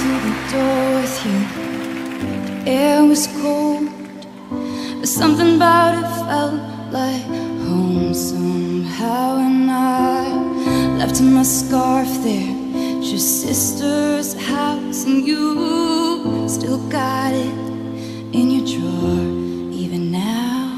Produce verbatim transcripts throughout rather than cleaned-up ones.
to the door with you. The air was cold, but something about it felt like home somehow. And I left my scarf there at your sister's house, and you still got it in your drawer even now.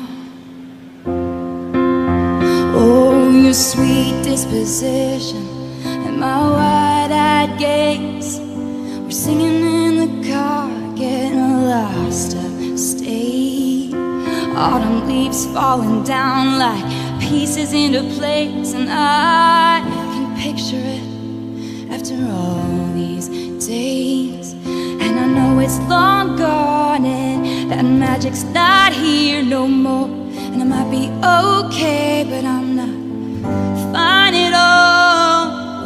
Oh, your sweet disposition and my wide-eyed gaze were singing in the car, getting lost upstate. Autumn leaves falling down like pieces into place, and I can picture it after all these days. And I know it's long gone and that magic's not here no more. And I might be okay, but I'm not fine at all.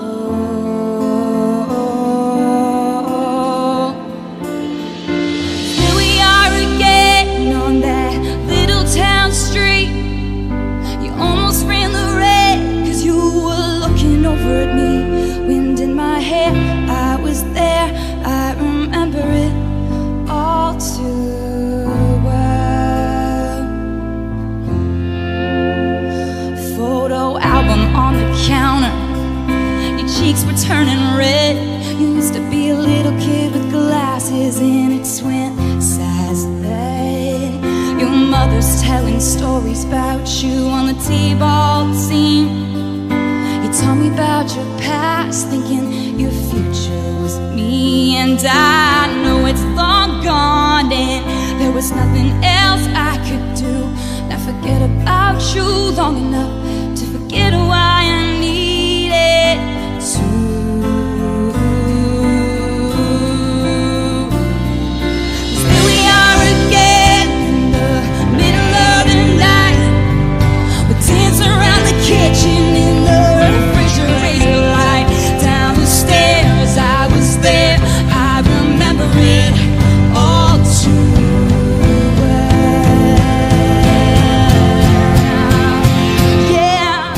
Here we are again on that little town street. You almost ran the red cause you were looking over at me. Wind in my hair, I was there, I remember it all too well. Photo album on the counter, your cheeks were turning red. You used to be a little kid with glasses in a twin-size bed. Your mother's telling stories about you on the T-ball team. You told me about your past, thinking your future was me. And I know it's long gone and there was nothing else I could do. Now forget about you long enough to forget why I needed to. Cause here we are again in the middle of the night. We're dancing around the kitchen in the refrigerator light. Down the stairs, I was there, I remember it all too well. Yeah.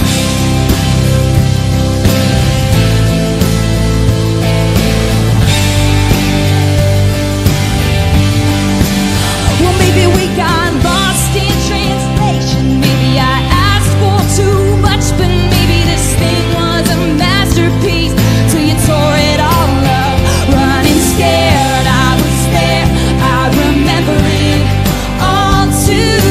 Well, maybe we got lost in translation. Maybe I asked for too much, but maybe this thing was a masterpiece till you tore it all up. Running scared, I was there, I remember it all too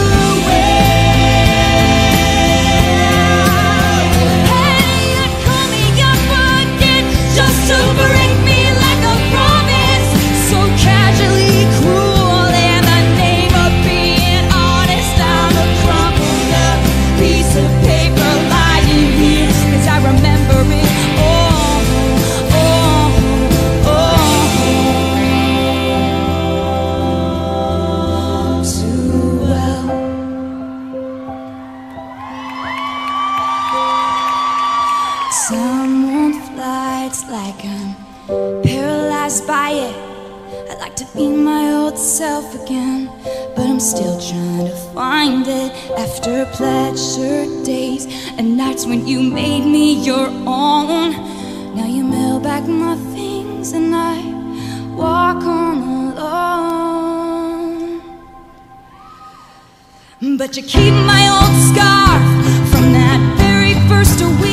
well. Hey, you call me up again just to break me like a promise, so casually cruel in the name of being honest. I'm a crumpled up piece of paper lying here, cause I remember it all, all, all too well. Some want flights like I'm paralyzed by it. I'd like to be my old self again, but I'm still trying to find it. After pleasure days and nights when you made me your own, now you mail back my things and I walk on alone. But you keep my old scarf from that very first week.